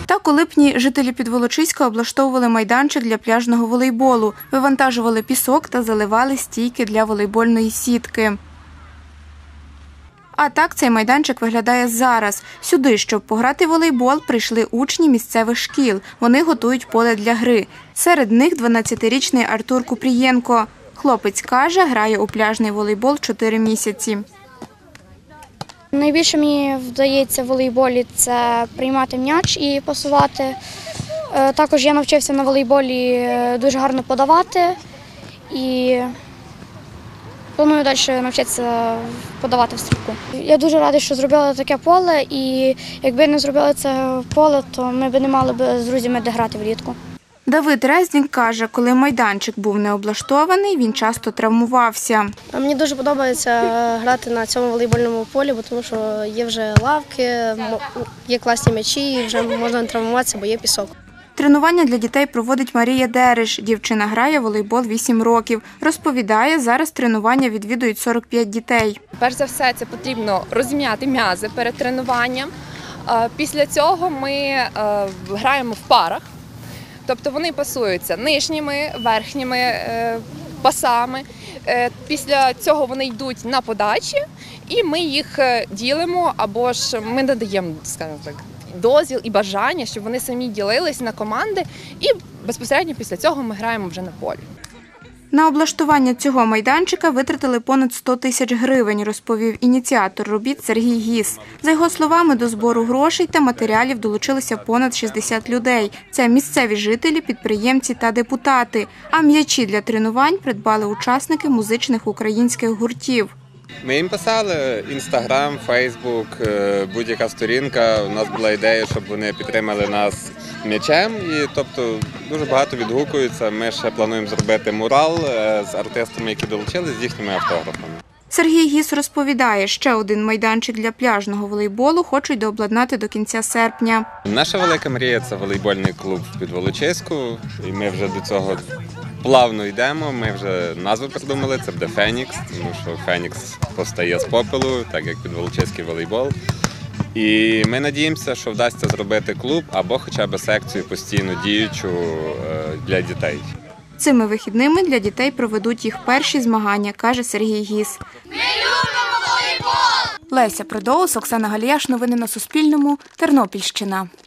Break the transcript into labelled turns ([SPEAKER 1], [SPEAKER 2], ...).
[SPEAKER 1] Так у липні жителі Підволочиська облаштовували майданчик для пляжного волейболу, вивантажували пісок та заливали стійки для волейбольної сітки. А так цей майданчик виглядає зараз. Сюди, щоб пограти в волейбол, прийшли учні місцевих шкіл. Вони готують поле для гри. Серед них 12-річний Артур Купрієнко. Хлопець каже, грає у пляжний волейбол 4 місяці.
[SPEAKER 2] Найбільше мені вдається в волейболі – це приймати м'яч і пасувати. Також я навчився на волейболі дуже гарно подавати і планую далі навчитися подавати в стрибку. Я дуже радий, що зробили таке поле, і якби не зробили це поле, то ми б не мали б з друзями де грати влітку.
[SPEAKER 1] Давид Резнік каже, коли майданчик був не облаштований, він часто травмувався.
[SPEAKER 3] Мені дуже подобається грати на цьому волейбольному полі, тому що є вже лавки, є класні м'ячі, і вже можна не травмуватися, бо є пісок.
[SPEAKER 1] Тренування для дітей проводить Марія Дереш. Дівчина грає в волейбол 8 років. Розповідає, зараз тренування відвідують 45 дітей.
[SPEAKER 4] Перш за все, це потрібно розім'яти м'язи перед тренуванням. Після цього ми граємо в парах. Тобто вони пасуються нижніми, верхніми пасами. Після цього вони йдуть на подачі і ми їх ділимо, або ж ми надаємо, скажімо так, дозвіл і бажання, щоб вони самі ділились на команди, і безпосередньо після цього ми граємо вже на полі.
[SPEAKER 1] На облаштування цього майданчика витратили понад 100 тисяч гривень, розповів ініціатор робіт Сергій Гіс. За його словами, до збору грошей та матеріалів долучилися понад 60 людей. Це місцеві жителі, підприємці та депутати. А м'ячі для тренувань придбали учасники музичних українських гуртів.
[SPEAKER 5] Ми їм писали Інстаграм, Фейсбук, будь-яка сторінка. У нас була ідея, щоб вони підтримали нас м'ячем. І, тобто, дуже багато відгукуються. Ми ще плануємо зробити мурал з артистами, які долучились, з їхніми автографами.
[SPEAKER 1] Сергій Гіс розповідає, ще один майданчик для пляжного волейболу хочуть дообладнати до кінця серпня.
[SPEAKER 5] Наша велика мрія – це волейбольний клуб в Підволочиську. І ми вже до цього плавно йдемо. Ми вже назву придумали, це буде «Фенікс», тому що «Фенікс» постає з попелу, так як Підволочиський волейбол. І ми надіємося, що вдасться зробити клуб або хоча б секцію постійно діючу для дітей.
[SPEAKER 1] Цими вихідними для дітей проведуть їх перші змагання, каже Сергій Гіс.
[SPEAKER 6] Ми любимо волейбол!
[SPEAKER 1] Леся Придоус, Оксана Галіяш. Новини на Суспільному. Тернопільщина.